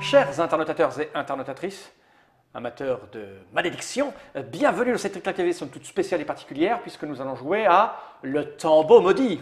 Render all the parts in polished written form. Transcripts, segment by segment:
Chers internautateurs et internautatrices, amateurs de malédiction, bienvenue dans cette Trick TV, somme toute spéciale et particulière, puisque nous allons jouer à Le Tombeau Maudit.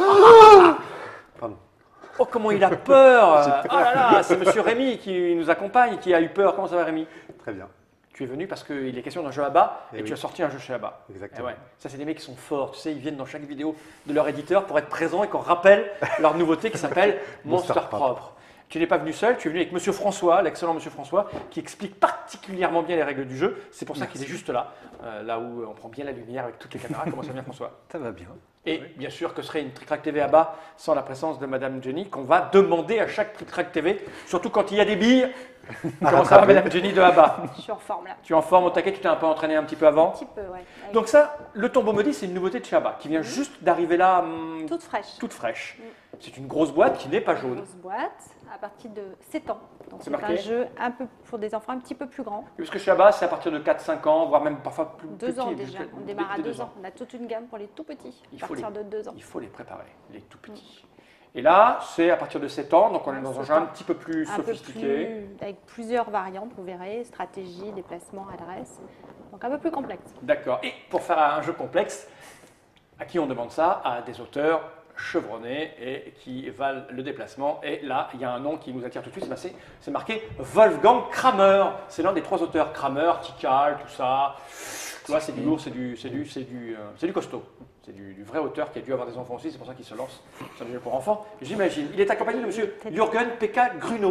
Pardon. Oh, comment il a peur! Oh là là, c'est Monsieur Rémi qui nous accompagne, qui a eu peur. Comment ça va, Rémi? Très bien. Tu es venu parce qu'il est question d'un jeu à bas et oui. tu as sorti un jeu chez ABBA. Exactement. Ouais. Ça, c'est des mecs qui sont forts. Tu sais, ils viennent dans chaque vidéo de leur éditeur pour être présents et qu'on rappelle leur nouveauté qui s'appelle Monster Propre. Tu n'es pas venu seul, tu es venu avec Monsieur François, l'excellent Monsieur François, qui explique particulièrement bien les règles du jeu. C'est pour ça qu'il est juste là, là où on prend bien la lumière avec toutes les caméras. Comment ça va bien, François? Ça va bien. Et bien sûr, que serait une Trick Track TV à bas sans la présence de Madame Jenny, qu'on va demander à chaque Trick Track TV, surtout quand il y a des billes. Comment ça va, Madame Jenny de Abba? Je suis en forme là. Tu es en forme au taquet, tu t'es un peu entraîné un petit peu avant? Un petit peu, ouais. Donc ça, le Tombeau Maudit, c'est une nouveauté de chez Abba, qui vient juste d'arriver là, Toute fraîche. toute fraîche. C'est une grosse boîte qui n'est pas jaune. Grosse boîte à partir de 7 ans. Donc C'est c'est marqué un jeu un peu pour des enfants un petit peu plus grands. Parce que chez Abba, c'est à partir de 4-5 ans, voire même parfois plus 2 ans petit, déjà. plus- On démarre à dès 2 ans. On a toute une gamme pour les tout petits. Il À faut partir de 2 ans. Il faut les préparer, les tout petits. Et là, c'est à partir de 7 ans, donc on est dans un 7 jeu un ans. petit peu plus Un peu sophistiqué. plus, avec plusieurs variantes, vous verrez, stratégie, déplacement, adresse. Donc un peu plus complexe. D'accord. Et pour faire un jeu complexe, à qui on demande ça? À des auteurs chevronnés et qui valent le déplacement. Et là, il y a un nom qui nous attire tout de suite, c'est marqué Wolfgang Kramer. C'est l'un des 3 auteurs. Kramer, Tikal, tout ça. Tu vois, c'est du lourd, c'est du costaud. C'est du vrai auteur qui a dû avoir des enfants aussi, c'est pour ça qu'il se lance sur des jeux pour enfants, j'imagine. Il est accompagné de monsieur Jürgen Pekka Gruno.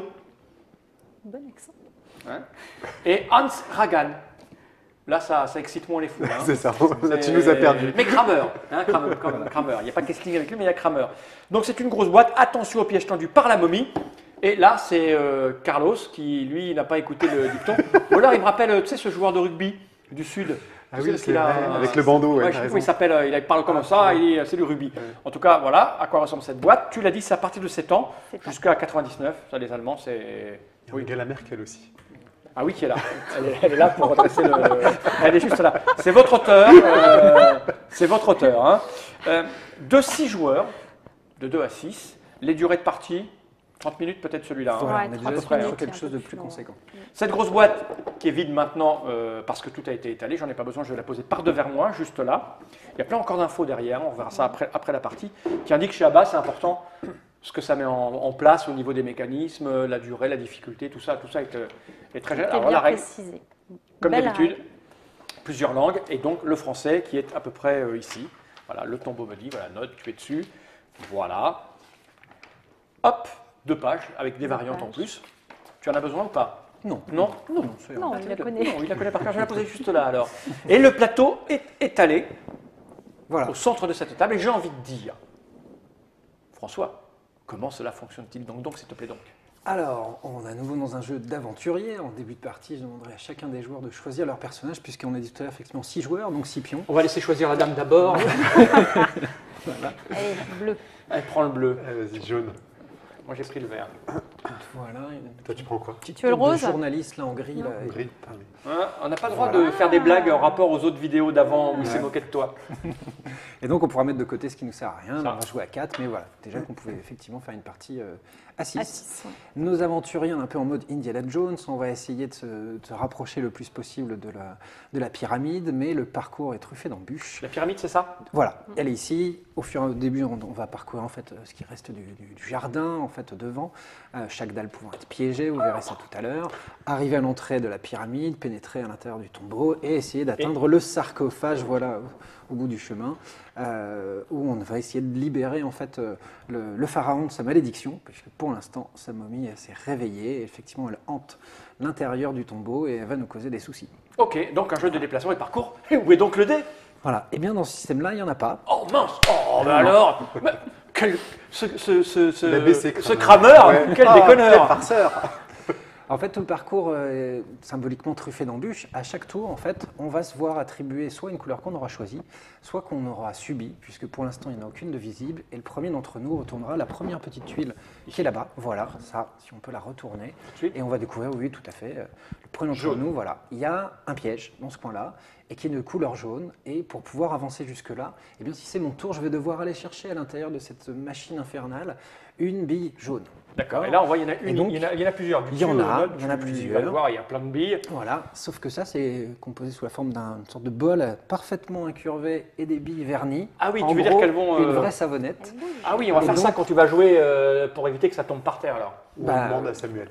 Bon accent. Hein, et Hans Ragan. Là, ça excite moins les fous. Hein. C'est ça, là tu nous as perdus. Mais Kramer, hein, Kramer. Il n'y a pas de casting avec lui, mais il y a Kramer. Donc c'est une grosse boîte, attention au piège tendu par la momie. Et là, c'est Carlos qui, lui, n'a pas écouté le dicton. Ou alors, il me rappelle, tu sais, ce joueur de rugby du Sud. Ah Tu sais, oui, parce c'est qu'il a- vrai, avec le bandeau, ouais, je t'as sais plus raison. comment il s'appelle, il parle comme ça, c'est du rugby. Ouais. En tout cas, voilà à quoi ressemble cette boîte. Tu l'as dit, c'est à partir de 7 ans 7 ans. jusqu'à 99. Ça, les Allemands, c'est... Il y a Angela Merkel aussi. Ah oui, qui est là. Elle est là pour redresser le... Elle est juste là. C'est votre auteur. C'est votre auteur. Hein. De 6 joueurs, de 2 à 6. Les durées de partie, 30 minutes peut-être celui-là. hein. Voilà, Ouais, on est 30 déjà sur minutes, quelque un chose peu de plus long. conséquent. Cette grosse boîte qui est vide maintenant parce que tout a été étalé, j'en ai pas besoin, je vais la poser par devers moi, juste là. Il y a plein encore d'infos derrière, on verra ça après la partie, qui indique chez ABBA, c'est important ce que ça met en place au niveau des mécanismes, la durée, la difficulté, tout ça est très génial. C'est Alors bien la règle, précisé. comme Belle d'habitude, règle. plusieurs langues, et donc le français qui est à peu près ici. Voilà, le Tombeau Maudit, voilà, note, tu es dessus. Voilà. Hop, 2 pages avec des variantes en pages. plus. Tu en as besoin ou pas? Non. Non. c'est Non, il la connaît. Non, il la connaît par cœur, je vais la poser juste là alors. Et le plateau est étalé Voilà. au centre de cette table, et j'ai envie de dire, François, comment cela fonctionne-t-il donc, s'il te plaît donc? Alors, on est à nouveau dans un jeu d'aventurier. En début de partie, je demanderai à chacun des joueurs de choisir leur personnage, puisqu'on a dit tout à l'heure effectivement 6 joueurs, donc 6 pions. On va laisser choisir la dame d'abord. Allez, bleu. Elle prend le bleu. Ah, vas-y, jaune. Moi j'ai pris le vert. Voilà. Une Toi, tu prends quoi? petite Tu veux le tête de rose? journaliste là en gris. Là, et- Gris. Ah, oui. Hein, on n'a pas le droit de faire des blagues en rapport aux autres vidéos d'avant où il s'est moqué de toi. Et donc on pourra mettre de côté ce qui nous sert à rien. Ça. Là, on va jouer à 4, mais voilà. Déjà qu'on pouvait effectivement faire une partie à 6. À 6. Nos aventuriers, on est un peu en mode Indiana Jones. On va essayer de se rapprocher le plus possible de la pyramide, mais le parcours est truffé d'embûches. La pyramide, c'est ça? Voilà, elle est ici. Au début, on va parcourir en fait ce qui reste du jardin en fait devant. Chaque dalle pouvant être piégée, vous verrez ça tout à l'heure. Arriver à l'entrée de la pyramide, pénétrer à l'intérieur du tombeau et essayer d'atteindre le sarcophage. Voilà, au bout du chemin, où on va essayer de libérer en fait le pharaon de sa malédiction, puisque pour l'instant sa momie s'est réveillée. Et effectivement, elle hante l'intérieur du tombeau et elle va nous causer des soucis. Ok, donc un jeu de déplacement et de parcours. Et où est donc le dé? Voilà. Et bien dans ce système-là, il n'y en a pas. Oh mince! Oh, bah alors! Mais l'ABC ce crameur, Ouais. quel Ah, déconneur! quel farceur. En fait, tout le parcours est symboliquement truffé d'embûches. À chaque tour, en fait, on va se voir attribuer soit une couleur qu'on aura choisie, soit qu'on aura subie, puisque pour l'instant, il n'y en a aucune de visible. Et le premier d'entre nous retournera la première petite tuile qui est là-bas. Voilà, ça, si on peut la retourner. de suite. Et on va découvrir, oui, tout à fait. Le premier d'entre Jaune. nous, voilà. Il y a un piège dans ce coin-là. et qui est de couleur jaune. Et pour pouvoir avancer jusque-là, eh bien, si c'est mon tour, je vais devoir aller chercher à l'intérieur de cette machine infernale une bille jaune. D'accord. Et là, on voit, il y en a une, donc, il y en a plusieurs. il y en a Tu plusieurs. vas le voir, il y a plein de billes. Voilà, sauf que ça, c'est composé sous la forme d'une sorte de bol parfaitement incurvé et des billes vernies. Ah oui, En tu veux dire gros, qu'elles vont... une vraie savonnette. Elle bouge. Ah oui, on va Et faire donc- ça quand tu vas jouer pour éviter que ça tombe par terre, alors. Ou Bah, on demande à Samuel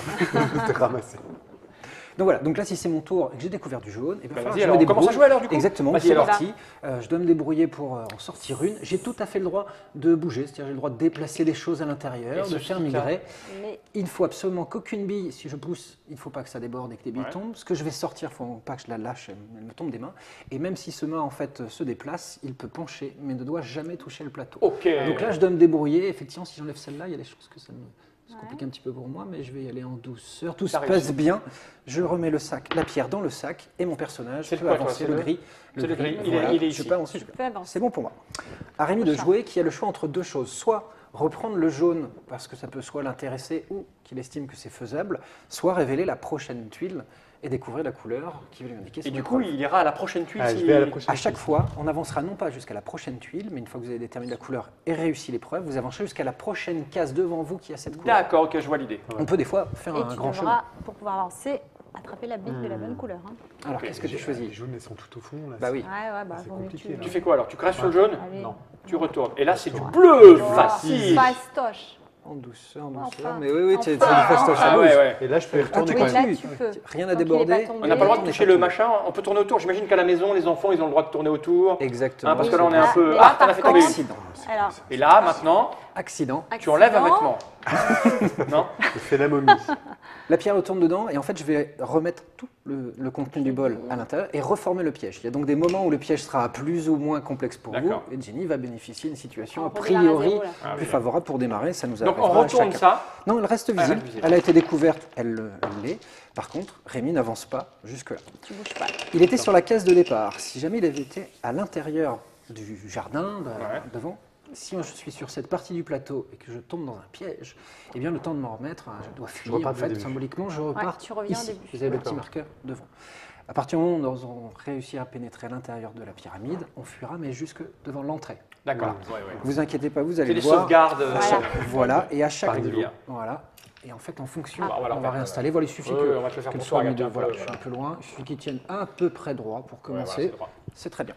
de ramasser. Donc voilà, donc là, si c'est mon tour et que j'ai découvert du jaune, et Bah, bien vas-y, alors, on commence à jouer alors, du coup. Exactement, Vas-y, c'est alors. parti. Je dois me débrouiller pour en sortir une. J'ai tout à fait le droit de bouger, c'est-à-dire j'ai le droit de déplacer les choses à l'intérieur, Et de ce faire truc-là. migrer. Mais Il ne faut absolument qu'aucune bille, si je pousse, il ne faut pas que ça déborde et que des billes Ouais. tombent. Ce que je vais sortir, il ne faut pas que je la lâche, elle me tombe des mains. Et même si ce main en fait se déplace, il peut pencher, mais ne doit jamais toucher le plateau. Ok. Donc là, je dois me débrouiller. Effectivement, si j'enlève celle-là, il y a des choses que ça me se complique un petit peu pour moi, mais je vais y aller en douceur. Tout se T'as passe réussi. bien. Je remets le sac, la pierre dans le sac, et mon personnage C'est peut quoi, toi, avancer c'est le le- gris. c'est le gris. Il est- voilà. il est Je ici. peux avancer. tu peux avancer. C'est bon pour moi. À Rémi de Prochain. jouer, qui a le choix entre deux choses. Soit reprendre le jaune, parce que ça peut soit l'intéresser ou qu'il estime que c'est faisable, soit révéler la prochaine tuile et découvrir la couleur qui va lui indiquer Et son du coup, épreuve. il ira à la prochaine tuile. Ah, si- je vais à la prochaine. À chaque fois, on avancera non pas jusqu'à la prochaine tuile, mais une fois que vous avez déterminé la couleur et réussi l'épreuve, vous avancerez jusqu'à la prochaine case devant vous qui a cette couleur. D'accord, ok, je vois l'idée. On peut des fois faire Et un tu grand chemin. devras, pour pouvoir avancer, attraper la bille de la bonne couleur. Hein. Alors, Ok, qu'est-ce que tu Les choisis jaunes, elles sont tout au fond. Là. Bah oui. Ouais, bah, c'est vaut mieux que compliqué, là. Tu fais quoi alors? Tu craches sur le jaune? Allez. Non. Tu retournes. Et là, c'est du bleu Oh, facile. fastoche. En douceur, Enfin. douceur. Mais oui, c'est Enfin. du fastoche, ça Ah bouge. ouais, ouais. Et là, je peux y retourner Ah, quand oui, même. Là, tu peux. Rien à Tant qu'il est déborder. pas tombé. On n'a pas le droit de On est toucher pas le tombé. machin, on peut tourner autour. J'imagine qu'à la maison, les enfants, ils ont le droit de tourner autour. Exactement. Hein, parce que là, on est un Ah, peu. mais Ah, là, t'en as par fait tomber une. Accident. Alors, Et là, maintenant, Accident. tu enlèves un accident. vêtement. Non? Je fais la momie. La pierre retourne dedans et en fait, je vais remettre tout le contenu du bol à l'intérieur et reformer le piège. Il y a donc des moments où le piège sera plus ou moins complexe pour vous D'accord. et Jenny va bénéficier d'une situation On a redémarre à priori zéro, là. Ah plus oui. favorable pour démarrer. Ça nous Donc, on arrivera à retourne chacun. ça. Non, elle reste Elle visible. reste visible. Elle a été découverte, elle l'est. Par contre, Rémi n'avance pas jusque-là. Tu bouges pas. Il était sur la case de départ. Si jamais il avait été à l'intérieur du jardin, Ouais. devant, si je suis sur cette partie du plateau et que je tombe dans un piège, eh bien le temps de m'en remettre, je dois fuir. repars En du fait, début. symboliquement, je repars tu reviens au ici. début. Vous avez le petit D'accord. marqueur devant. À partir du moment où nous avons réussi à pénétrer à l'intérieur de la pyramide, on fuira, mais jusque devant l'entrée. D'accord. Ouais. Ouais, ouais. Vous inquiétez pas, vous C'est allez des le voir. sauvegardes. Voilà. Voilà, et à chaque Par niveau. voilà. Et en fait, en fonction, Ah, voilà, on en va fait, réinstaller. Voilà, il suffit Ouais, que, on va te le faire qu'elle pour soit toi, mis de- regarde un voilà, peu, je suis un voilà. peu loin. Il suffit qu'il tienne à peu près droit pour Ouais, voilà, commencer. c'est droit. C'est très bien.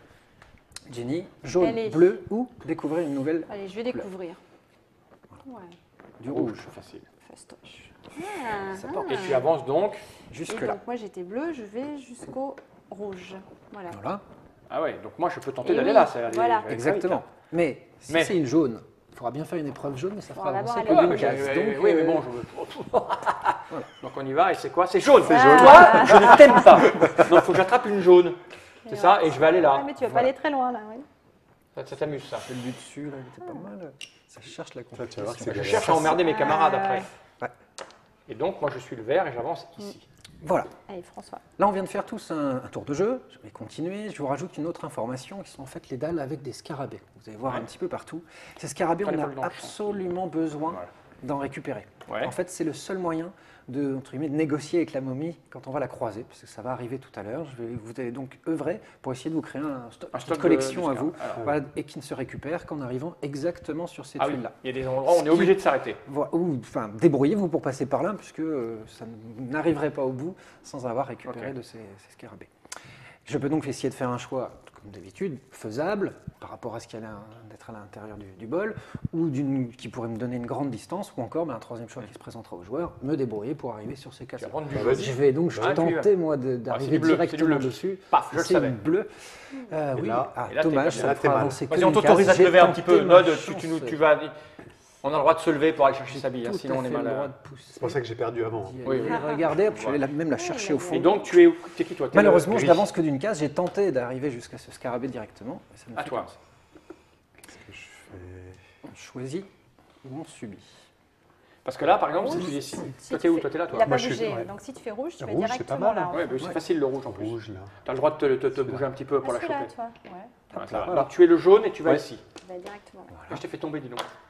Jenny, jaune, Allez. bleu ou découvrir une nouvelle Allez, je vais découvrir. Ouais, du rouge. Facile. fastoche. Ah, Ça porte. Et tu avances donc. Et Jusque-là. donc, moi, j'étais bleu, je vais jusqu'au rouge. Voilà. Voilà, Ah ouais, donc moi, je peux tenter Et d'aller oui, là. ça va aller- voilà. ça va aller exactement. vite, Mais si Mais- c'est une jaune, il faudra bien faire une épreuve jaune, mais ça fera Bon, avancer d'abord, que là. d'une Ouais, case. ouais, Donc, oui, mais bon, je... Voilà. Donc on y va, et c'est quoi? C'est jaune. C'est jaune. Toi, je ne t'aime pas. Donc il faut que j'attrape une jaune. C'est ça, et je vais aller là. Ouais, mais tu vas Voilà. pas aller très loin, là. Ouais. Ça t'amuse, ça. le but dessus, là, il était pas mal. Ça cherche la tu vas voir que complication. c'est Je cherche à emmerder mes camarades après. Ouais. Et donc, moi, je suis le vert et j'avance ici. Voilà. Allez, François. Là, on vient de faire tous un tour de jeu. Je vais continuer. Je vous rajoute une autre information qui sont en fait les dalles avec des scarabées. Vous allez voir Ouais. un petit peu partout. Ces scarabées, Pas les on vols dans a le champ. absolument besoin Voilà. d'en récupérer. Ouais. En fait, c'est le seul moyen de, entre guillemets, de négocier avec la momie quand on va la croiser, parce que ça va arriver tout à l'heure. Vous allez donc œuvrer pour essayer de vous créer un stock, Un une stock collection de à vous, scarabées. Alors. voilà, et qui ne se récupère qu'en arrivant exactement sur ces Ah oui, tuiles-là. il y a des endroits où on est obligé de s'arrêter. Ou, enfin, débrouillez-vous pour passer par là, puisque ça n'arriverait pas au bout sans avoir récupéré Ok. de ces scarabées. Je peux donc essayer de faire un choix, comme d'habitude, faisable, par rapport à ce qui a l'air d'être à l'intérieur du bol, ou qui pourrait me donner une grande distance, ou encore un troisième choix qui se présentera aux joueurs, me débrouiller pour arriver sur ces Tu vas cases. prendre du Bah, jaune. vas-y. Je vais donc Ah, tu y tenter, moi, c'est d'arriver du bleu, c'est du directement bleu. dessus. Paf, je le C'est savais. une bleue. Oui, là- ah, et là, t'es dommage, comme ça ça. me Là, t'es fera mal. avancer que Vas-y, on d'une t'autorise case. à te J'ai lever un petit peu. tenté ma Nod, chance. tu vas. On a le droit de se lever pour aller chercher sa bille, hein, Tout sinon à on est fait le mal. droit de pousser. C'est pour ça que j'ai perdu avant. d'y Oui, aller. oui. Regardez, hop, je vais même la chercher au fond. Et donc, tu es où? T'es qui toi? T'es le Malheureusement, je gris. n'avance que d'une case. J'ai tenté d'arriver jusqu'à ce scarabée directement. Et ça ne À fait toi. comme ça. Qu'est-ce que je fais? On choisit ou on subit. Parce que là, par exemple, si Rouge, tu es ici. si Toi, tu t'es où? fais- Toi, t'es là, Il toi? n'a Moi, pas je suis- bougé. ouais. Donc, si tu fais rouge, tu vas Rouge, c'est directement pas mal, là. hein. Ouais, c'est facile le rouge en plus. Rouge, là. Tu as le droit de te bouger un petit peu pour la choper. Toi. Ouais. Ah, ça va. Donc tu es le jaune et tu vas Ouais. ici. Tu vas directement là. Ah, je t'ai fait tomber, dis donc.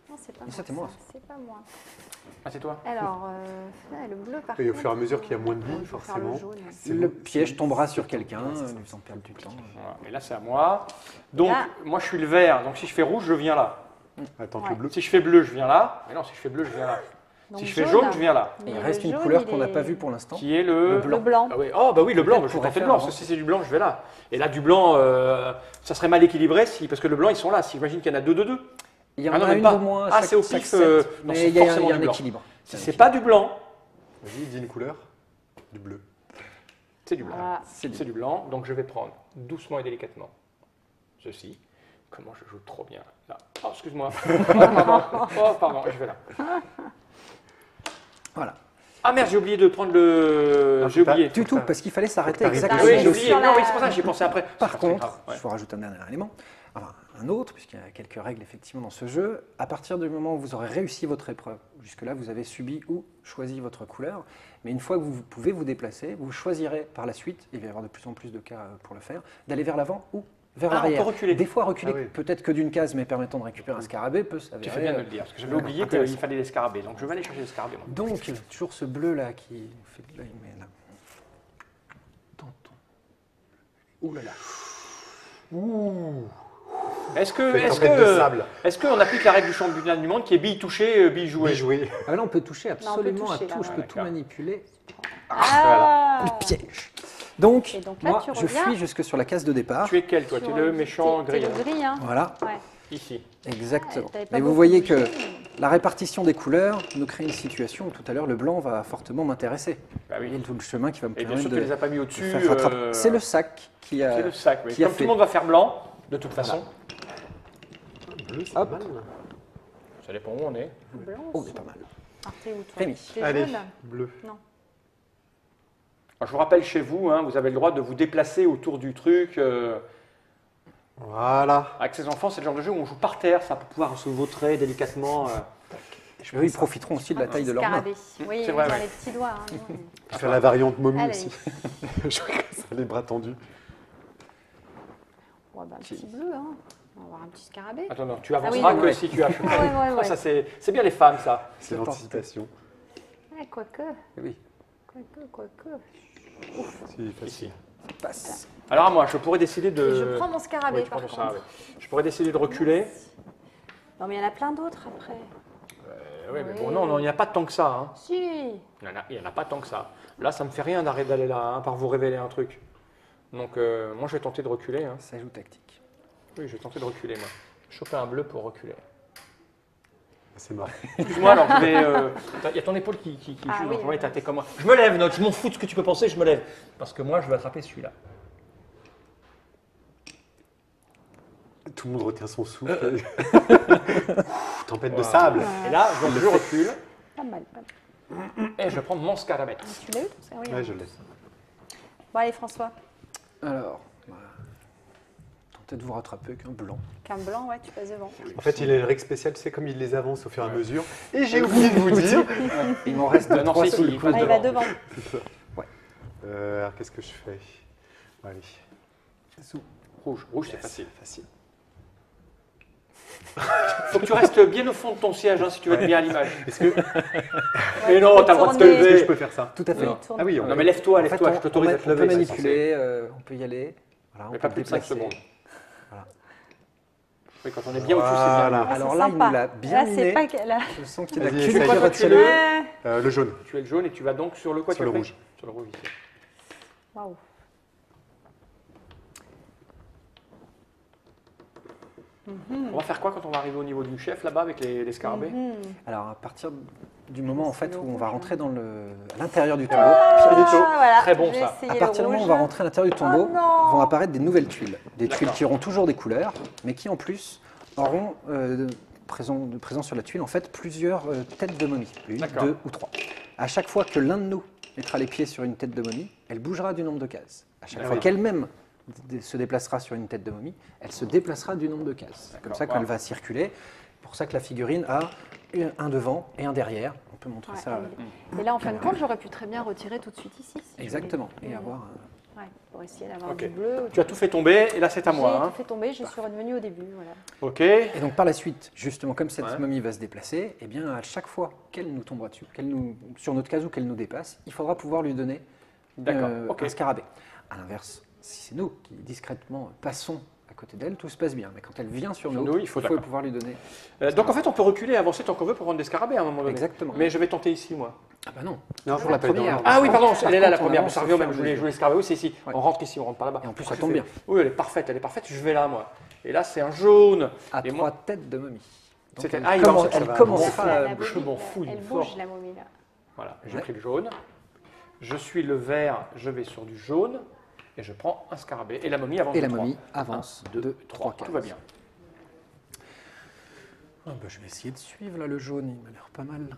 Non, c'est pas Et moi. ça, c'est moi, ça. C'est pas moi. Ah, c'est toi. Alors, le bleu par Et au contre, fur et à mesure qu'il y a moins de vie, il faut faire le forcément. jaune. C'est Le bon, piège c'est- tombera sur c'est- quelqu'un, ouais, c'est ça. lui faisant perdre du temps. Voilà. Et là, c'est à moi. Donc, Là. moi, je suis le vert. Donc, si je fais rouge, je viens là. Attends que Ouais. le bleu. Si je fais bleu, je viens là. Mais non, si je fais bleu, je viens là. Donc, Si je fais jaune, je viens là. Il Mais reste le une jaune, couleur il qu'on n'a est- pas vue pour l'instant. Qui est le... Le blanc. Ah oui, oh, bah oui, le blanc, Peut-être je vais pourrait tenter le faire blanc, parce que si c'est du blanc, je vais là. Et là, du blanc, ça serait mal équilibré, parce que le blanc, ils sont là. Si j'imagine qu'il y en a deux de deux. Il y en Ah non, a même une pas. de moins. Ah, chaque- c'est au chaque pif, set, non, mais c'est il y a forcément un du blanc. équilibre. Si c'est pas du blanc, Vas-y, dis une couleur. Du bleu. c'est du blanc. Voilà. C'est C'est du blanc, donc je vais prendre doucement et délicatement ceci. Comment je joue trop bien là. Oh, excuse-moi. Oh, pardon, je vais là. Voilà. Ah merde, j'ai oublié de prendre le. Ah, J'ai faut pas- oublié. Du tout, parce qu'il fallait s'arrêter t'arrives. exactement. Oui, Ah, j'ai oui, oublié. sur Non, la- oui, c'est pour ça que j'y pensé après. Par C'est contre, grave, ouais. je vous rajoute un dernier élément, enfin un autre, puisqu'il y a quelques règles effectivement dans ce jeu. À partir du moment où vous aurez réussi votre épreuve, jusque-là vous avez subi ou choisi votre couleur, mais une fois que vous pouvez vous déplacer, vous choisirez par la suite, et il va y avoir de plus en plus de cas pour le faire, d'aller vers l'avant ou vers Ah, on l'arrière. peut reculer. Des fois reculer, Ah oui. peut-être que d'une case, mais permettant de récupérer un scarabée peut s'avérer. Tu fais bien de le dire, parce que j'avais oublié intéressant. qu'il fallait des scarabées. Donc je vais aller chercher des scarabées. moi. Donc, toujours ce bleu là qui fait de l'œil, mais là. Ouh là là. Ouh. Est-ce que, Fait est-ce tempête de que, sable. est-ce qu'on applique la règle du championnat du monde qui est bille touchée, bille jouée? Oui, joué. Ah là, on peut toucher on peut absolument toucher, à là, tout, je ouais. peux tout D'accord. manipuler. Ah Piège. Donc, Et donc là, moi, tu je reviens. fuis jusque sur la case de départ. Tu es quel toi? Tu es le méchant T'es gris. le gris, hein. Voilà, Ouais. Ici. exactement. Ouais, t'avais pas Et vous beaucoup voyez bougé. que la répartition des couleurs nous crée une situation où tout à l'heure le blanc va fortement m'intéresser. Bah oui. Et tout le chemin qui va me Et bien permettre sûr, tu de, les as pas mis de au-dessus. faire rattraper. C'est le sac qui a. c'est le sac, oui. qui a Comme tout fait. le monde va faire blanc, de toute façon. Bleu, c'est Hop. mal. Ça dépend où on est. Blanc Oh, aussi. c'est pas mal. Ah, t'es où, toi Rémi. T'es Allez, jaune bleu. Alors, je vous rappelle chez vous, hein, vous avez le droit de vous déplacer autour du truc. Voilà. Avec ses enfants, c'est le genre de jeu où on joue par terre, ça pour pouvoir se vautrer délicatement. Eux, ils profiteront aussi de la taille de leurs mains. Scarabée. Oui, c'est vrai, dans ouais. les petits doigts. hein. Je vais faire la variante momie Allez. aussi. Je ferai ça, les bras tendus. Ouais, bah, un petit bleu, hein. On va avoir un petit scarabée. Attends, non, tu Ah avanceras oui, que ouais. si tu as. Ouais, ouais. Ça, c'est bien les femmes, ça. C'est l'anticipation. Ouais, quoique, Oui, quoique. C'est facile. Ici. passe. Alors à moi, je pourrais décider de. Et je prends mon scarabée, Oui, tu par prends ton contre. scarabée. Je pourrais décider de reculer. Non, mais il y en a plein d'autres après. Oui, mais Oui. bon, non, il n'y a pas tant que ça. Hein. Si. Il n'y en a pas tant que ça. Là, ça me fait rien d'arrêter d'aller là, hein, par vous révéler un truc. Donc, moi, je vais tenter de reculer. Hein. Ça joue tactique. Oui, je vais tenter de reculer, moi. Choper un bleu pour reculer. C'est mort. Excuse-moi, alors je vais. Il y a ton épaule qui Ah joue, oui, donc ouais, oui. t'es comme moi. Je me lève, Note, je m'en fous de ce que tu peux penser, je me lève. Parce que moi, je vais attraper celui-là. Tout le monde retient son souffle. Tempête de sable. Et là, donc, je recule Pas mal, pas mal. et je vais prendre mon scarabée. Tu l'as eu, tout ça? Oui. Ouais, hein. je l'ai. Bon, allez, François. Alors, voilà. Tentez de vous rattraper avec un blanc. Qu'un blanc, ouais, tu passes devant. En fait, il a une règle spéciale, tu sais, comme il les avance au fur et à mesure. Et j'ai oublié de vous dire. Il m'en reste Non, trois si, sous si, le il coude. Ah, il va devant. Alors, qu'est-ce que je fais? Allez. Rouge, rouge, c'est Yes, facile. facile. Faut que tu restes bien au fond de ton siège hein, si tu veux être bien à l'image. Est-ce que, Mais non, t'as le droit de te tourner. est-ce que lever. je peux faire ça? Tout à fait. Non. Ah oui, Non mais lève-toi, En fait, lève-toi, je t'autorise à te on peut lever. c'est manipuler, on peut y aller. Voilà, on Mais peut pas plus de 5 déplacer. secondes. Voilà. Oui, quand on est bien au-dessus, c'est bien. Voilà. Ah, Alors c'est là, il sympa. nous l'a bien Là, c'est miné. pas que- là. Je sens qu'il y a Vas-y, la essaye. culotte qui Quoi, retient tu le- le- Ouais. Le jaune. Tu es le jaune et tu vas donc sur le quoi Sur tu le as fait rouge. Sur le rouge ici. Waouh. On va faire quoi quand on va arriver au niveau du chef là-bas avec les scarabées Mhm. Alors, à partir du moment en fait le où on rouge, va là. rentrer à l'intérieur du tombeau, Ah, Pianito. voilà. Très bon, J'ai ça. essayé à le partir du moment où on rouge. va rentrer à l'intérieur du tombeau, Oh non. vont apparaître des nouvelles tuiles. Des tuiles D'accord. qui auront toujours des couleurs, mais qui en plus auront présent sur la tuile en fait plusieurs têtes de momie, une, D'accord. 2 ou 3. À chaque fois que l'un de nous mettra les pieds sur une tête de momie, elle bougera du nombre de cases. À chaque Ah fois oui. qu'elle-même se déplacera sur une tête de momie, elle se déplacera du nombre de cases. C'est comme ça Wow. qu'elle va circuler. C'est pour ça que la figurine a un devant et un derrière. On peut montrer Ouais, ça. Et là, en fin de compte, j'aurais pu très bien retirer tout de suite ici. si je Exactement. voulais. Et avoir Ouais, pour essayer d'avoir Ok. du bleu. Tu as tout fait tomber, et là c'est à moi. J'ai Hein. tout fait tomber, je suis revenue au début. Voilà. Ok. Et donc par la suite, justement, comme cette Ouais. momie va se déplacer, eh bien à chaque fois qu'elle nous tombera dessus, sur notre case ou qu'elle nous dépasse, il faudra pouvoir lui donner D'accord, ok. un scarabée. À l'inverse, si c'est nous qui discrètement passons à côté d'elle, tout se passe bien. Mais quand elle vient sur Sur nous, nous, il faut pouvoir lui donner. Donc en fait, on peut reculer et avancer tant qu'on veut pour prendre des scarabées à un moment donné. Exactement. Mais je vais tenter ici, moi. Ah bah non. Non, Toujours la pas dans première. l'ordre. Ah oui, pardon, elle est là la contre, on première, mais avance ça au revient au fur et même. à Je voulais mesure. les scarabées, oui, c'est ici. Ouais. On rentre ici, on rentre par là-bas. Et en plus, Après, ça tombe je bien. fais- Oui, elle est parfaite, je vais là, moi. Et là, c'est un jaune. À Et 3 moi, têtes de momie. Donc, C'était- elle ah, il va commence- en- ça elle va. commencera La à momie, je m'en fous, il elle est bouge fort. la momie là. voilà, j'ai Ouais. pris le jaune. Je suis le vert, je vais sur du jaune. Et je prends un scarabée. Et la momie avance Et de la trois. momie avance 1, 2, de 3. 3 Tout va bien. Ah bah, je vais essayer de suivre là le jaune, il m'a l'air pas mal.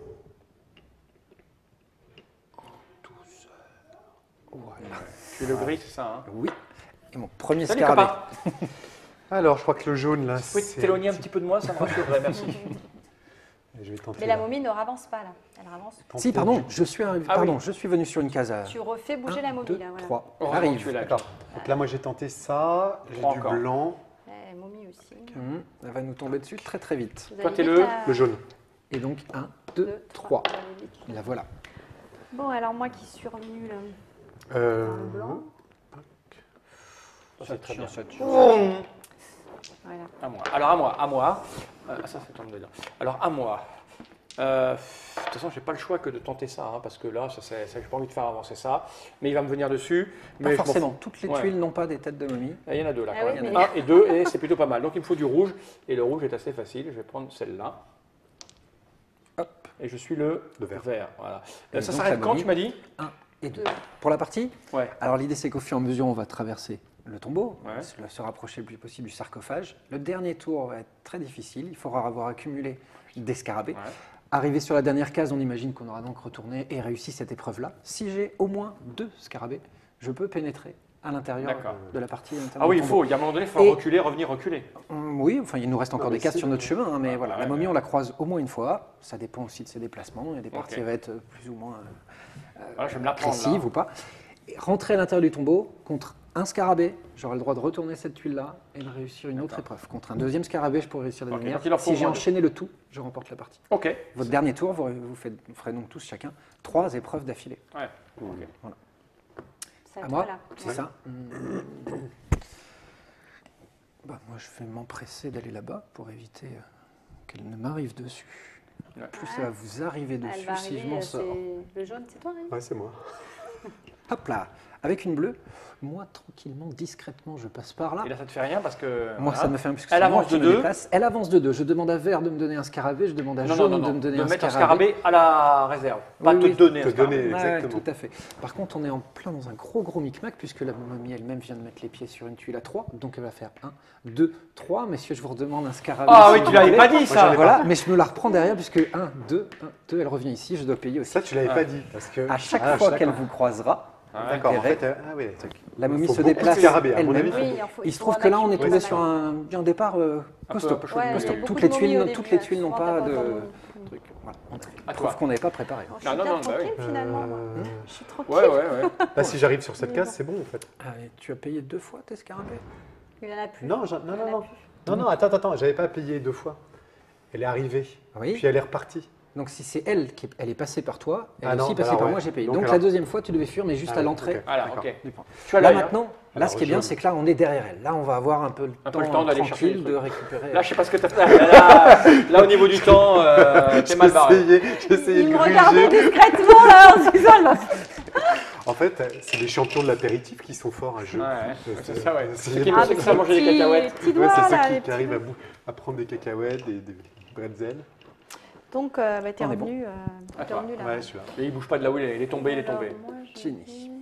Voilà. Tu es le gris, c'est ça, hein. Oui. Et mon premier Salut, scarabée. copain. Alors, je crois que le jaune, là, Tu peux t'éloigner un petit peu de moi, ça me rassurerait, merci. Je vais tenter. Mais la momie ne ravance pas là. Elle avance. tenter Si, pardon, du- je suis arrivé, Ah pardon, oui. je suis venu sur une case à Tu refais bouger la momie 2, là. Voilà. 3. Heureusement Arrive. que tu es là. D'accord. Donc là, moi, j'ai tenté ça. J'ai Trois du encore. blanc. La momie aussi. Elle va nous tomber dessus très très vite. Vous Toi, allez t'es vite, le- là. Le jaune. Et donc 1, 2, 2, 3. Vous allez vite. La voilà. Bon, alors moi qui suis revenue là. Euh, Dans le blanc. Ça, c'est très bien. Voilà. À moi. Alors à moi. Ça c'est temps de dire. Alors à moi. De toute façon, j'ai pas le choix que de tenter ça, hein, parce que là, j'ai pas envie de faire avancer ça. Mais il va me venir dessus. Mais Pas je m'en forcément. fous. Toutes les Ouais. tuiles n'ont pas des têtes de momie. Il y en a deux là. Ah quand oui, même. mais- 1 et 2, et c'est plutôt pas mal. Donc il me faut du rouge, et le rouge est assez facile. Je vais prendre celle-là. Hop. Et je suis le Le vert. Voilà. Et Ça donc, s'arrête la quand, momie. tu m'as dit 1 et 2. Pour la partie, Ouais. alors l'idée c'est qu'au fur et à mesure on va traverser le tombeau, Ouais. se rapprocher le plus possible du sarcophage. Le dernier tour va être très difficile, il faudra avoir accumulé des scarabées. Ouais. Arrivé sur la dernière case, on imagine qu'on aura donc retourné et réussi cette épreuve-là. Si j'ai au moins 2 scarabées, je peux pénétrer à l'intérieur D'accord. de la partie. à l'intérieur Ah oui, du il tombeau. faut. Il y a un moment donné, il faut Et- reculer, revenir, reculer. Oui, enfin il nous reste encore Non, mais des cases c'est sur notre chemin, hein, mais voilà, ouais, la momie ouais. on la croise au moins une fois. Ça dépend aussi de ses déplacements. Il y a des parties Ok. qui vont être plus ou moins Voilà, je vais me la prendre. précises Là. ou pas. Et rentrer à l'intérieur du tombeau contre un scarabée, j'aurai le droit de retourner cette tuile-là et de réussir une autre épreuve. Contre un deuxième scarabé, je pourrai réussir des Ok, lumières. donc il en faut Si j'ai moins deux. enchaîné le tout, je remporte la partie. Ok. Votre dernier tour, vous ferez donc tous chacun 3 épreuves d'affilée. Ouais. Ça À te moi, va, là. c'est Ouais. ça. Bah, moi, je vais m'empresser d'aller là-bas pour éviter qu'elle ne m'arrive dessus. Ouais. Plus ça va vous arriver Elle dessus va si je arriver, m'en sors. c'est le jaune, c'est toi, Rémi Ouais, c'est moi. Hop là, avec une bleue, moi tranquillement, discrètement, je passe par là. Et là, ça te fait rien parce que. Moi, voilà. ça me fait un puisque Elle c'est moi avance qui de me 2. déplace. Elle avance de 2. Je demande à vert de me donner un scarabée, je demande à Non, jaune non, non, de non. me donner De un mettre un scarabée. scarabée à la réserve. Pas Oui, te oui. donner Te un scarabée. donner. Ouais, Exactement. tout à fait. Par contre, on est en plein dans un gros micmac puisque la momie elle-même vient de mettre les pieds sur une tuile à 3. Donc elle va faire 1, 2, 3. Messieurs, je vous redemande un scarabée. Ah s'il oui, vous tu l'avais plaît. pas dit ça. Voilà, mais je me la reprends derrière puisque 1, 2, elle revient ici, je dois payer aussi. Ça, tu l'avais Ah. pas dit. Parce que... À chaque Ah, fois d'accord. qu'elle vous croisera, D'accord, en intérêt. fait, ah oui, la momie faut se beaucoup de déplace scarabées, à mon elle-même. avis. Oui, Il se trouve que là, on est tombé Ouais, sur un départ costaud. un peu chaud. Ouais, il y a Costaud. beaucoup Toutes de les momies tuiles, au toutes début, les là. tuiles n'ont Souvent, pas t'as de momies. truc. Voilà. À Prouve toi. qu'on n'avait pas préparé. Je suis Non, non, bien non, bah oui. tranquille finalement. moi. Je suis tranquille. Ouais, ouais, ouais. Là, si j'arrive sur cette case, c'est bon, en fait. Allez, tu as payé 2 fois tes scarabées. Il n'y en a plus. Non, non, Il y en non, a non. plus. Non, non, attends, j'avais pas payé 2 fois. Elle est arrivée, Oui. puis elle est repartie. Donc si c'est elle qui elle est passée par toi, elle Ah est non, aussi passée alors, par ouais. moi, j'ai payé. Donc, Donc alors- la deuxième fois, tu devais fuir, mais juste Ah à oui, l'entrée. ok. Voilà, D'accord. ok. du point. Tu as Là l'œil, hein. maintenant, là Alors, ce qui est bien, jaune. c'est que là on est derrière elle. Là on va avoir un peu le Un peu le temps d'aller chercher les tranquille trucs. de récupérer. Là, je sais pas ce que t'as fait. Là, au niveau du temps, t'es mal barré. J'ai essayé Il de me regardait gruger. discrètement là en se disant elle va- En fait, c'est les champions de l'apéritif qui sont forts à jeu. Ouais, c'est ça, ouais. C'est C'est qui les- pensait que ça mangeait des cacahuètes. Les petits Ouais, doigts c'est là, ceux les qui arrivent petits à prendre des cacahuètes, des bretzels. Donc, t'es On est bon. revenu, À t'es toi. revenu là. Ouais, celui-là. Et il bouge pas de là où il est. Il est tombé, il est tombé. Alors, moi, j'ai Ginny. dit-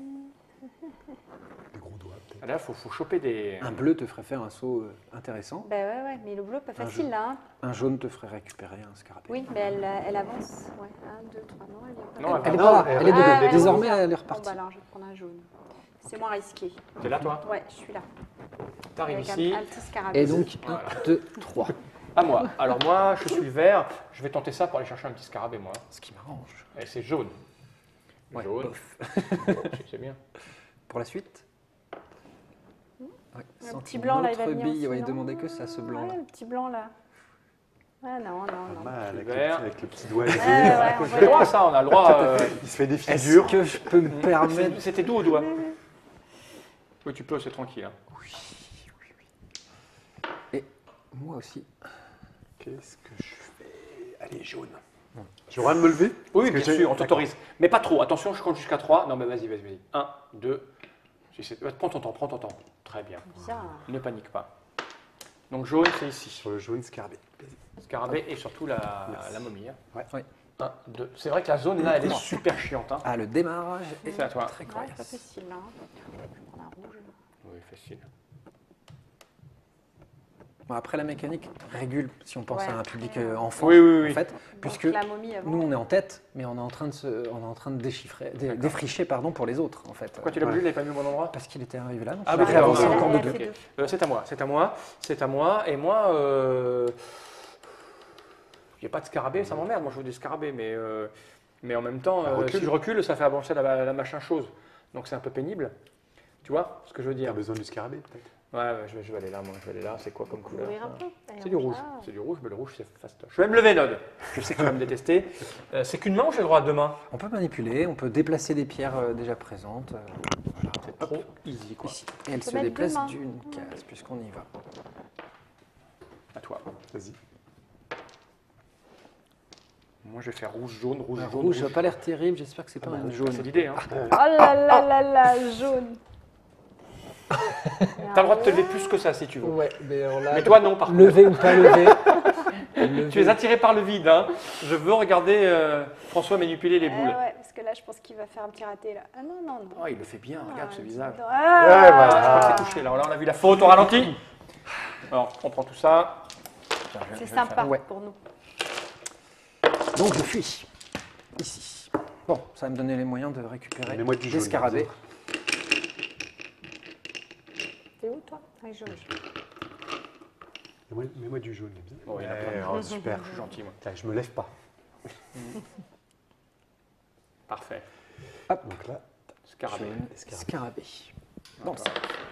Des gros doigts, peut-être. Là, faut choper des. Un bleu te ferait faire un saut intéressant. Ben ouais, mais le bleu, pas facile jaune. là. Hein. Un jaune te ferait récupérer un scarabée. Oui, mais elle avance. Ouais, 1, 2, 3, non, elle est pas Non, là. Elle est Non, pas là, elle elle est de revient. dos. Ah, Désormais, revient. elle est Bon, repartie. bah alors, je vais prendre un jaune. C'est moins risqué. T'es là, toi Ouais, je suis là. T'arrives Avec ici. un petit scarabée. Et donc, 1, 2, 3. À moi. Alors, moi, je suis le vert. Je vais tenter ça pour aller chercher un petit scarabée, moi. Ce qui m'arrange. Et c'est jaune. Ouais, Jaune. bof. Bon, c'est bien. Pour la suite ouais, Un senti petit blanc, là, il va l'autre venir bille, aussi, ouais, non demandez que ça, ce blanc. Ouais, le petit blanc, là. Ah non, non, Pas non. mal, avec Vert. avec le petit doigt Ouais, levé. ouais, on On a voit le droit à ça, on a le droit. Il se fait des Est-ce figures. que je peux me permettre C'était doux au doigt. Oui, tu peux, c'est tranquille. Hein. Moi aussi. Qu'est-ce que je fais? Allez, jaune. J'ai le droit de me lever? Oui, Parce bien que sûr, on t'autorise. Mais pas trop. Attention, je compte jusqu'à 3. Non, mais vas-y, vas-y, vas-y. 1, 2. Prends ton temps, prends ton temps. Très bien. Bien. Ne panique pas. Donc jaune, c'est ici. Sur le jaune scarabée. Scarabée et surtout la Merci. momie. Hein. Ouais. Ouais. 1, 2. C'est vrai que la zone là, elle est super chiante. Hein. Ah, le démarrage est C'est à toi. très Ouais, c'est pas coriace. facile, hein. Je vais prendre un rouge. Oui, facile. Bon, après, la mécanique régule, si on pense Ouais, à un après, public ouais. enfant, Oui, oui, oui. en fait, Donc, puisque la momie avant. nous, on est en tête, mais on est en train de déchiffrer, défricher pardon, pour les autres, en fait. Pourquoi tu l'as bougé? Je l'avais pas mis au bon endroit? Parce qu'il était arrivé là, donc Ah il oui, a réavancé d'accord. encore de Elle deux. fait Ok. deux. C'est à moi, c'est à moi, c'est à moi. Et moi, il n'y a pas de scarabée, ça m'emmerde. Moi, je veux des scarabées, mais en même temps, recule. si je recule, ça fait avancer la machin chose. Donc c'est un peu pénible. Tu vois ce que je veux Tu dire? as besoin du scarabée, peut-être? Ouais, je vais aller là, moi. Je vais aller là. C'est quoi comme couleur? Ouvrir un ça peu. Allez, C'est du on rouge. va. C'est du rouge, mais le rouge, c'est fastoche. Je vais me lever, Nod. Je sais que tu vas me détester. C'est qu'une main ou j'ai le droit à deux mains? On peut manipuler, on peut déplacer des pierres déjà présentes. C'est trop easy, quoi. Ici. Et elle peut se mettre déplace deux mains. d'une case, puisqu'on y va. À toi. Vas-y. Moi, je vais faire rouge, jaune, rouge, Un jaune. rouge n'a pas l'air terrible, j'espère que c'est pas un C'est jaune. l'idée, hein. Oh là là là là, jaune. T'as le droit de te lever plus que ça si tu veux. Ouais, mais alors là, Mais toi, non, par contre. lever ou pas lever. Tu es attiré par le vide. Hein. Je veux regarder François manipuler les boules. Ouais, parce que là, je pense qu'il va faire un petit raté, là. Ah non, non, non. Oh, il le fait bien, regarde ce visage. Ouais, Ah, voilà. Je crois que c'est touché là. Là, on a vu la faute au ralenti. Alors, on prend tout ça. Tiens, je c'est vais sympa Ouais. pour nous. Donc je fuis. Ici. Bon, ça va me donner les moyens de récupérer Mets-moi du des jaune, scarabées. T'es où, toi? Ah, jaune. Mets-moi du jaune, bien. Bon, il y en a Ouais, plein. oh, super. Je suis gentil, moi. Là, je me lève pas. Parfait. Donc là, Scarabée. des scarabées. Scarabée. Bon, ça.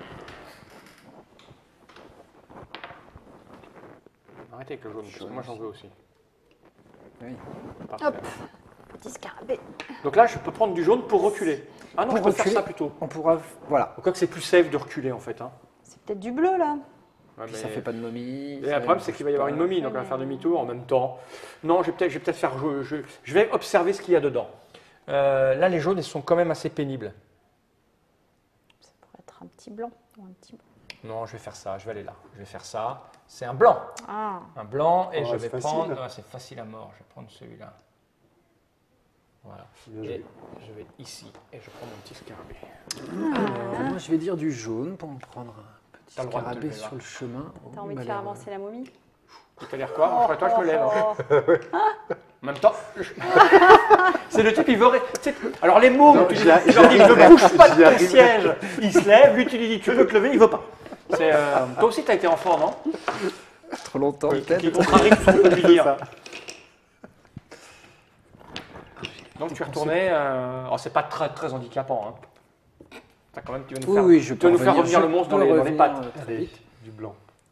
Arrêtez avec le jaune, parce que moi j'en veux aussi. Oui. Parfait. Hop, petit scarabée. Donc là, je peux prendre du jaune pour reculer. Ah non, Pour je peux faire reculer. ça plutôt. On pourra. Voilà. Quoi que c'est plus safe de reculer en fait. Hein. C'est peut-être du bleu, là. Ouais, Puis ça fait pas de momie. Et le problème, c'est qu'il va y avoir une momie, donc on va faire demi-tour en même temps. Non, je vais peut-être faire. Je vais observer ce qu'il y a dedans. Là, les jaunes, ils sont quand même assez pénibles. Ça pourrait être un petit blanc ou un petit. Non, je vais faire ça. Je vais aller là. Je vais faire ça. C'est un blanc. Ah, Un blanc, et Oh, je c'est vais facile. prendre. Ah, c'est facile à mort. Je vais prendre celui-là. Voilà. Bien Et joué. je vais ici et je prends mon petit scarabée. Moi, je vais dire du jaune pour me prendre un petit T'as le droit de te scarabée lever, là. sur le chemin. t'as envie de faire avancer la momie? Tu as l'air quoi? Moi, toi, je me lève. Hein. Oh, En même temps, c'est le type, il veut. Alors, les mots, Non, tu j'y dis, arrive. tu leur dis, ne bouge pas de J'y ton arrive. siège. Il se lève, lui, tu lui dis, tu peux te lever, il veut pas. Toi aussi, tu as été enfant, non? Trop longtemps, Qui peut-être. contrarie tout ce qu'on peut lui dire. Ça. Donc, tu es retourné. Alors, c'est pas très, très handicapant. Hein. T'as quand même, tu vas nous Oui, faire, oui, je tu vas peux nous faire revenir le je monstre peux dans les revenir, pattes. très Allez, vite. du blanc.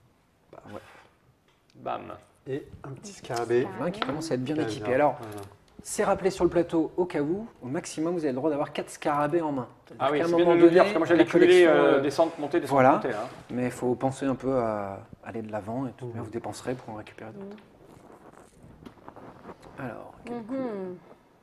Bam. Et un petit scarabée. Un qui commence à être bien Bien, équipé. bien. Alors, Voilà. c'est rappelé sur le plateau au cas où, au maximum, vous avez le droit d'avoir 4 scarabées en main. Ah oui, C'est-à-dire qu'à c'est un bien de moment nous le dire, donné, parce que moi, j'allais la cumuler, collection, descendre, monter, descendre, voilà. monter. Hein. Mais il faut penser un peu à aller de l'avant et tout. Bien, vous dépenserez pour en récupérer d'autres. Alors, mhm.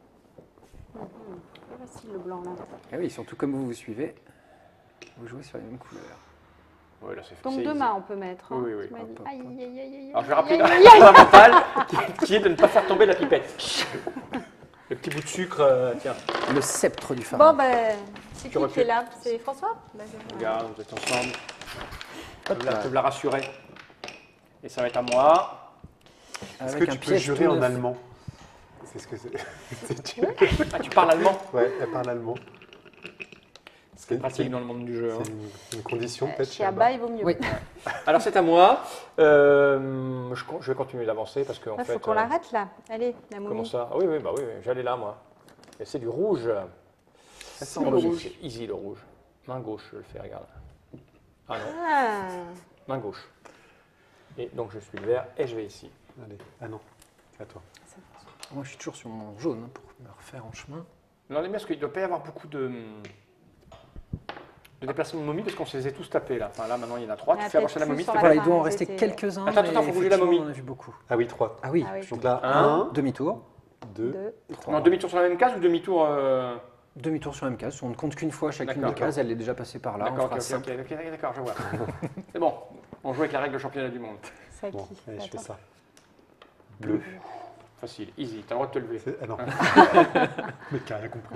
Pas facile le blanc, là. ah oui, surtout comme vous suivez, vous jouez sur les mêmes couleurs. Ouais, là, c'est Donc c'est deux easy. mains, on peut mettre. Hein. Oui, oui, Tu m'as oui. dit. Hop, hop, Aïe, hop. aïe, aïe, aïe, Alors, je vais rappeler aïe, la aïe, aïe. fondamentale qui est de ne pas faire tomber la pipette. Le petit bout de sucre, tiens, Le sceptre du pharaon. Bon, ben, c'est qui recules. qui est là? C'est François? Ben, je- regarde, vous êtes ensemble. Hop Je là. peux la rassurer. Et ça va être à moi. Est-ce Avec que un tu peux piège jurer tout en neuf. allemand? C'est ce que c'est. Ah, tu parles allemand? Ouais, elle parle allemand. C'est Pratique dans le monde du jeu. Hein. c'est une condition peut-être Chez Abba, il vaut mieux. Oui. Alors, c'est à moi. Je vais continuer d'avancer parce qu'en Il fait. faut qu'on l'arrête, là. Allez, la Comment momie. ça? Ah oui, oui, bah oui, j'allais là, moi. Et c'est du rouge. Ça C'est sent le le rouge. C'est easy, le rouge. Main gauche, je le fais, regarde. Ah non, Ah. main gauche. Et donc je suis le vert et je vais ici. Allez. Ah non, c'est à toi. Moi, je suis toujours sur mon jaune hein, pour me refaire en chemin. Non, on est bien parce qu'il ne doit pas y avoir beaucoup de déplacements de momies parce qu'on se les a tous tapés là. Enfin là, maintenant il y en a 3. Il y en Tu a fais avancer la peut-être momie, plus sur s'il te la plaît. Voilà, il doit en fin, rester c'était- quelques-uns. Attends, mais faut bouger la effectivement, momie. On en a vu beaucoup. Ah oui, 3. Ah oui, Ah oui. Donc là, Un. 1, demi-tour. 2, 2. 3. Non, demi-tour sur la même case ou demi-tour Demi-tour sur la même case. On ne compte qu'une fois chacune D'accord. des cases. Elle est déjà passée par là. On D'accord, fera ok, simple. d'accord, je vois. C'est bon, on joue avec la règle de championnat du monde. C'est à Bon, qui allez, je fais Attends. ça. Bleu. Facile, easy, t'as le droit de te lever. Ah non. Le mec qui a rien compris.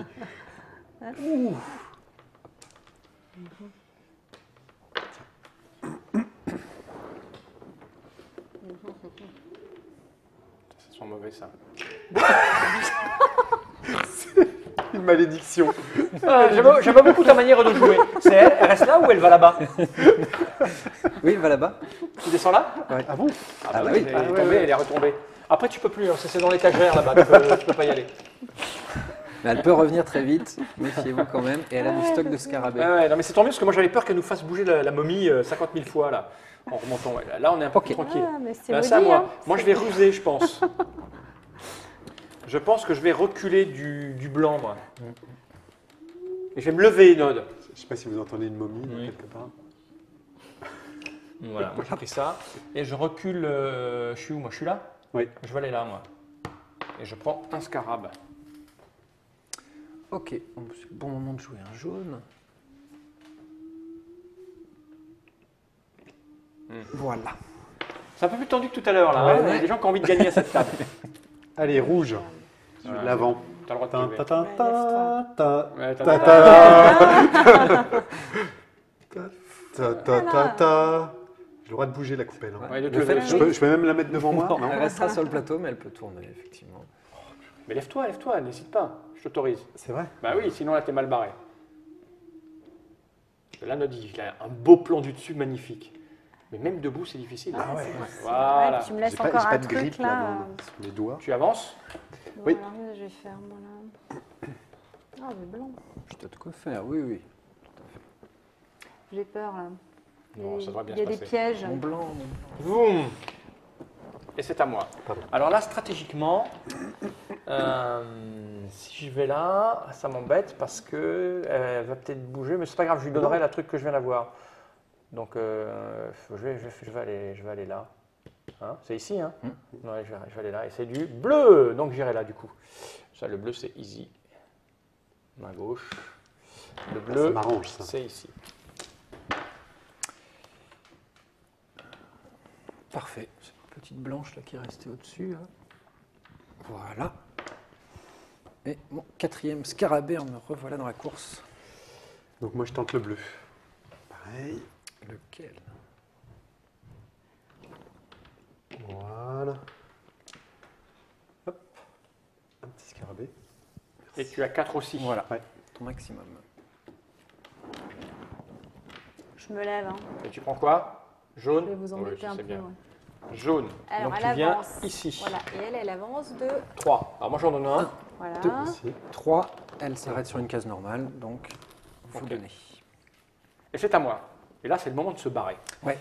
Ça sent mauvais ça. Une malédiction. J'aime pas beaucoup ta manière de jouer. C'est elle, elle reste là ou elle va là-bas? Oui, il va là-bas. Tu descends là? Ah bon? Ah bah oui. elle est tombée, elle est retombée. Après tu peux plus, hein, c'est dans l'étagère là-bas, tu peux pas y aller. Mais elle peut revenir très vite. Méfiez-vous quand même. Et elle a du stock de scarabées. Ouais, non mais c'est tant mieux parce que moi j'avais peur qu'elle nous fasse bouger la momie 50 000 fois là, en remontant. Ouais, là on est un peu plus Ok. tranquille. Ah, mais c'est Là, maudit, c'est à moi. hein. Moi je vais ruser, je pense. Je pense que je vais reculer du blanc, moi. Et je vais me lever, Nod. Je sais pas si vous entendez une momie Oui. quelque part. Voilà, moi j'ai pris ça. Et je recule. Je suis où moi? Je suis là? Oui. Je vais aller là, moi. Et je prends un scarab. Ok, c'est le bon moment de jouer un jaune. Voilà. C'est un peu plus tendu que tout à l'heure là. Ouais. Il y a des gens qui ont envie de gagner à cette table. Allez, rouge. Voilà. L'avant. T'as le droit de te Ta lever. ta ta ta ta. Ouais, Ta t'as- ta. Ta ta ta ta. J'ai le droit de bouger la coupelle. hein. Ouais, de te Le lever. fait- Je peux même la mettre devant moi? Non, Non. elle restera sur le plateau, mais elle peut tourner, effectivement. Mais lève-toi, n'hésite pas. Je t'autorise. C'est vrai? Bah oui, sinon là t'es mal barré. Là, Nod, il a un beau plan du dessus magnifique. Mais même debout, c'est difficile. Ah ouais. Voilà. Ouais, tu me laisses J'ai pas, encore j'ai pas un de truc grippe là. là sur les doigts. Tu avances. Oui. Voilà, je vais faire moi là. Ah, mais blanc. Je t'ai de quoi faire, oui, oui. J'ai peur là. Non, ça devrait bien Il y a se des passer. pièges. Mon blanc. Boum. Et c'est à moi. Pardon. Alors là, stratégiquement, si je vais là, ça m'embête parce que elle va peut-être bouger, mais c'est pas grave, je lui donnerai la truc que je viens d'avoir. Donc je vais aller là. Hein, c'est ici, hein? Ouais, je vais aller là. Et c'est du bleu, donc j'irai là du coup. Ça, le bleu, c'est easy. Main gauche. Le Ça bleu, m'arrange ça. c'est ici. Parfait. Cette petite blanche là qui est restée au-dessus. Là. Voilà. Et mon quatrième scarabée, on me revoilà dans la course. Donc moi je tente le bleu. Pareil. Lequel? Voilà. Hop. Un petit scarabée. Et tu as 4 aussi. Voilà, Ouais. ton maximum. Je me lève. Hein. Et tu prends quoi? Jaune? Je vais vous Oui, embêter je un sais peu. bien. ouais. Jaune. Alors, donc elle tu viens avance. ici. Voilà. Et elle avance de. 3. Alors moi j'en donne un. Voilà. Deux. Ici. 3, elle s'arrête sur une case normale, donc vous Ok. donnez. Et c'est à moi. Et là c'est le moment de se barrer. Ouais.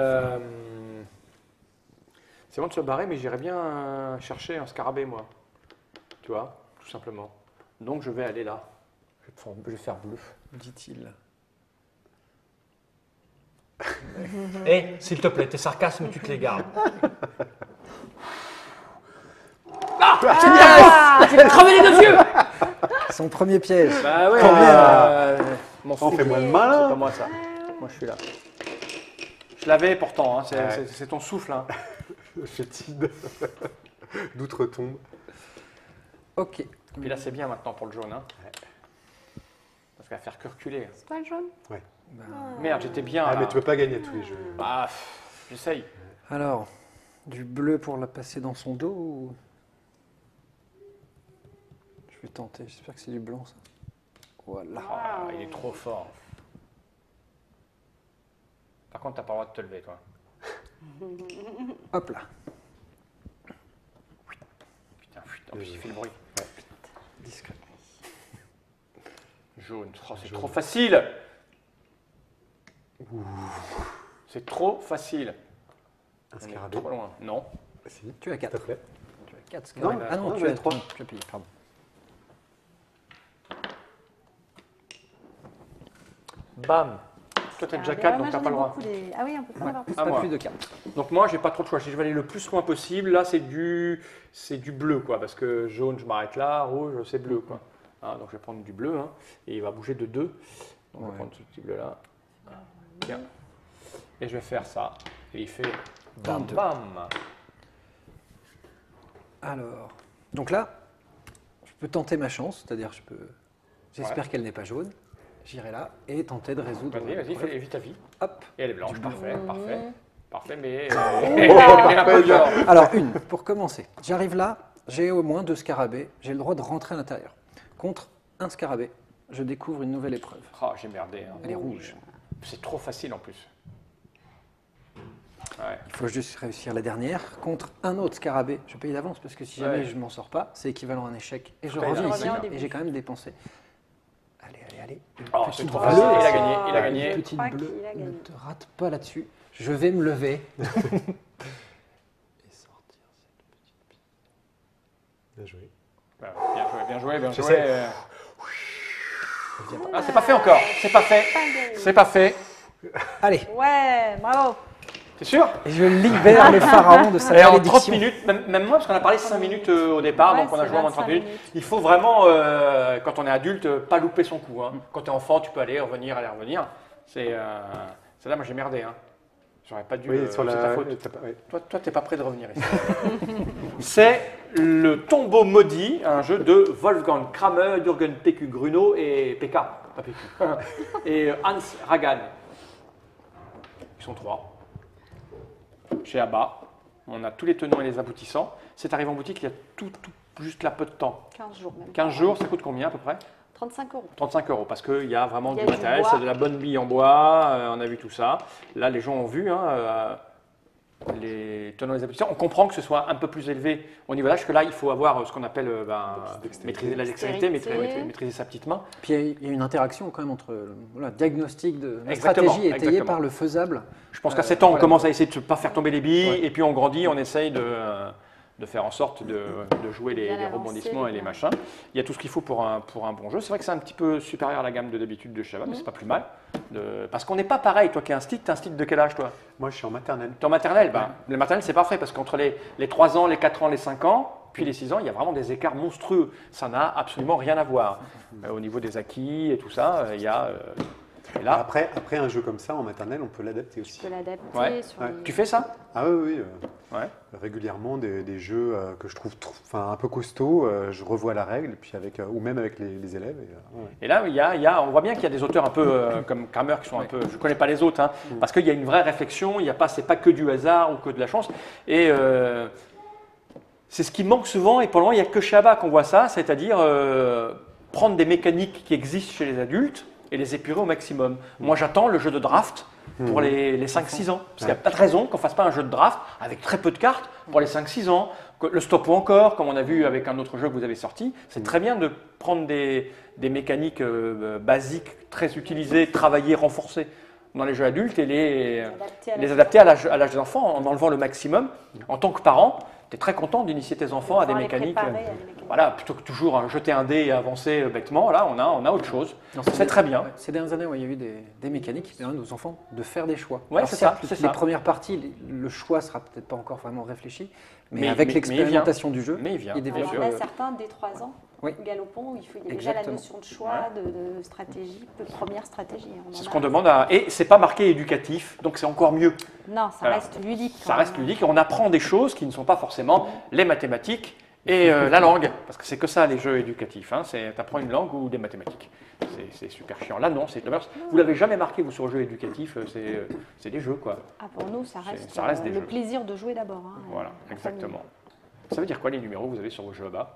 C'est le moment de se barrer, mais j'irais bien chercher un scarabée moi. Tu vois, tout simplement. Donc je vais aller là. Je vais faire bleu. Dit-il. Eh, s'il te plaît, tes sarcasmes, tu te les gardes. Ah, Tu vas crever les deux yeux. Son premier piège. Bah ouais, Quand m'en On fous. fait moins de C'est malin. pas moi ça. Moi je suis là. Je l'avais pourtant, hein, Ouais. c'est ton souffle. Hein. Fétide. D'outre-tombe. Ok. Et puis là c'est bien maintenant pour le jaune. Hein. Ouais. Parce qu'à faire que reculer. C'est pas le jaune. Ben, Merde, j'étais bien. Ah là. mais tu peux pas gagner à tous les jeux. Bah, j'essaye. alors, du bleu pour la passer dans son dos ou... Je vais tenter, j'espère que c'est du blanc ça. Voilà. Ah, il est trop fort. Par contre, t'as pas le droit de te lever, toi. Hop là. Putain, j'ai fait le bruit. Discret. Jaune, oh, c'est trop facile. C'est trop facile. Un On est scarabée. trop loin. Non. Si, Tu as s'il te 4. plaît. Tu as 4 Non, scarabées. Ah non, non, tu j'en ai as trois. 3. Tu as payé, pardon. Bam. Toi, t'as déjà 4, donc t'as pas le droit. Ah oui, on peut pas avoir plus. Ah, Pas moi. plus de 4. Donc moi, j'ai pas trop de choix. Je vais aller le plus loin possible. Là, c'est du bleu, quoi. Parce que jaune, je m'arrête là. Rouge, c'est bleu, quoi. Hein, donc je vais prendre du bleu, hein, et il va bouger de 2. Donc je vais Ouais. prendre ce petit bleu-là. Tiens. Et je vais faire ça. Et il fait bam, 22. bam. Alors, donc là, je peux tenter ma chance, c'est-à-dire j'espère qu'elle n'est pas jaune. J'irai là et tenter de résoudre. Vas-y, vas-y, l'épreuve. fais vite ta vie. Hop. Et elle est blanche, parfait, parfait. Parfait, mais Oula. un peu genre. Alors, pour commencer. J'arrive là, j'ai au moins 2 scarabées. J'ai le droit de rentrer à l'intérieur. Contre un scarabée, je découvre une nouvelle épreuve. Oh, j'ai merdé. Hein. Elle est rouge. C'est trop facile en plus. Ouais. Il faut juste réussir la dernière. Contre un autre scarabée, je paye d'avance parce que si jamais Ouais. je m'en sors pas, c'est équivalent à un échec. Et je Paye reviens d'avance, ici d'accord. et j'ai quand même dépensé. Allez. Une Oh, petite c'est trop bleue. facile. Il a gagné, il a Oh, gagné. Une je petite crois bleue. qu'il a Ne gagné. te rate pas là-dessus. Je vais me lever. Et sortir cette petite piste. Bien joué. Bah, bien joué, bien Je joué. sais. Ah, c'est pas fait encore. C'est pas fait. Pas gagné. C'est pas fait. Allez, Ouais, bravo. T'es sûr? et je libère le pharaon de sa Et en 30 malédiction. minutes, même moi, parce qu'on a parlé 5 minutes au départ, Ouais, donc on a c'est joué en moins de 30 25 minutes. minutes. Il faut vraiment, quand on est adulte, pas louper son coup. Hein. Quand tu es enfant, tu peux aller revenir. C'est là, moi j'ai merdé. Hein. J'aurais pas dû. Oui, sur c'est la. ta faute. Ouais. Toi, t'es pas prêt de revenir ici. C'est le Tombeau maudit, un jeu de Wolfgang Kramer, Jürgen P.Q. Gruno et PK, pas PQ, et Hans Ragan. Ils sont 3. Chez Abba, on a tous les tenants et les aboutissants. C'est arrivé en boutique il y a tout juste là peu de temps. 15 jours même. 15 jours, ça coûte combien à peu près? 35 euros. 35 euros, parce qu'il y a vraiment Il y a du du matériel, bois. c'est de la bonne bille en bois, on a vu tout ça. Là, les gens ont vu, hein, les tenants et les aboutissants. On comprend que ce soit un peu plus élevé au niveau d'âge, que là, il faut avoir ce qu'on appelle Dextérité. maîtriser la dextérité, Dextérité. maîtriser sa petite main. Puis il y a une interaction quand même entre le diagnostic de la Exactement, stratégie étayée exactement. par le faisable. Je pense qu'à 7 ans, on voilà. commence à essayer de ne pas faire tomber les billes, Ouais. et puis on grandit, on essaye de faire en sorte de jouer les Bien avancer, rebondissements et les bien. machins. Il y a tout ce qu'il faut pour un bon jeu. C'est vrai que c'est un petit peu supérieur à la gamme de d'habitude de Shabba, mais c'est pas plus mal. Parce qu'on n'est pas pareil. Toi qui es un stick, t'es un stick de quel âge toi? Moi, je suis en maternelle. T'es en maternelle, le maternelle c'est parfait parce qu'entre les 3 ans, les 4 ans, les 5 ans, puis les 6 ans, il y a vraiment des écarts monstrueux. Ça n'a absolument rien à voir. Au niveau des acquis et tout ça, il y a... et là, Après, un jeu comme ça, en maternelle, on peut l'adapter aussi. Tu peux l'adapter Ouais. sur Ouais. les- tu fais ça? Ah oui, oui. Ouais. Régulièrement, des jeux que je trouve un peu costauds, je revois la règle, et puis ou même avec les élèves. Ouais. Et là, on voit bien qu'il y a des auteurs un peu comme Kramer qui sont un peu. Je ne connais pas les autres, hein, parce qu'il y a une vraie réflexion. C'est pas que du hasard ou que de la chance. Et c'est ce qui manque souvent. Et pour le moment, il n'y a que chez Abba qu'on voit ça, c'est-à-dire prendre des mécaniques qui existent chez les adultes et les épurer au maximum. Moi, j'attends le jeu de draft pour les 5-6 ans. Parce qu'il n'y a pas de raison qu'on ne fasse pas un jeu de draft avec très peu de cartes pour les 5-6 ans. Le stop ou encore, comme on a vu avec un autre jeu que vous avez sorti, c'est très bien de prendre des mécaniques basiques, très utilisées, travaillées, renforcées dans les jeux adultes et les adapter à l'âge des enfants en enlevant le maximum. En tant que parent, tu es très content d'initier tes enfants à des mécaniques. Voilà, plutôt que toujours jeter un dé et avancer bêtement, là on a autre chose. C'est très bien. Ouais, ces dernières années, il y a eu des mécaniques qui permettent aux enfants de faire des choix. Ouais, Alors, c'est certes, ça, c'est les ça. premières parties, le choix sera peut-être pas encore vraiment réfléchi, mais Mais avec il l'expérimentation du jeu, Mais il vient. il bien développe. Alors, il y en sûr. a certains dès 3 ans, Oui. galopant, où il y a déjà la Exactement. notion de choix, de stratégie, de première stratégie. On C'est en ce a- qu'on demande à. Et c'est pas marqué éducatif, donc c'est encore mieux. Non, ça Voilà. reste ludique. Ça reste ludique et on apprend des choses qui ne sont pas forcément les mathématiques et la langue. Parce que c'est que ça les jeux éducatifs. Hein. Tu apprends une langue ou des mathématiques. C'est super chiant. Là non, c'est l'inverse. Vous l'avez jamais marqué vous sur le jeu éducatif, c'est des jeux quoi. Ah, pour nous, ça reste, ça reste des le jeux. plaisir de jouer d'abord. Hein, Voilà, la famille. exactement. Ça veut dire quoi les numéros que vous avez sur vos jeux là-bas?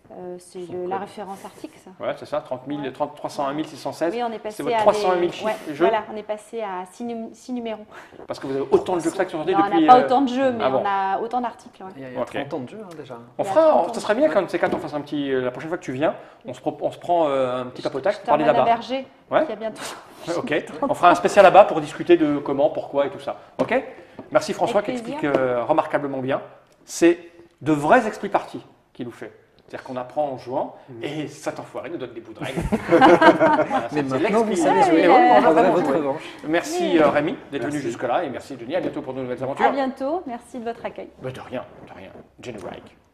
C'est la référence article, ça. Ouais, c'est ça, 301 616. Oui, on est C'est passé votre à 301 000 des- chiffres ouais, jeux. Voilà, on est passé à 6 numéros. Parce que vous avez autant de jeux que ça qui sont sortis Non, depuis. on n'a pas autant de jeux, mais ah bon. on a autant d'articles. Ouais. Il y a Ok. 30 ans de jeu déjà. On Il y a fera, 30 ans. ça serait bien quand ces quatre on fasse un petit. La prochaine fois que tu viens, on se prend un petit papotage Je pour parler t'emmène à là-bas. Berger, Ouais. qui a bientôt. Ok. On fera un spécial là-bas pour discuter de comment, pourquoi et tout ça. Ok. Merci François qui Avec explique plaisir. remarquablement bien. C'est de vrais esprits partis qu'il nous fait. C'est-à-dire qu'on apprend en jouant et cet enfoiré nous donne des bouts de règles. Voilà, Mais c'est maintenant, vous l'esprit. savez Ouais, jouer. il On a- prendra vraiment votre joué. revanche. Merci Rémi d'être venu Merci. jusque-là et merci Jenny. À bientôt pour de nouvelles À aventures. bientôt, merci de votre accueil. De rien, de rien. Jenny Wright.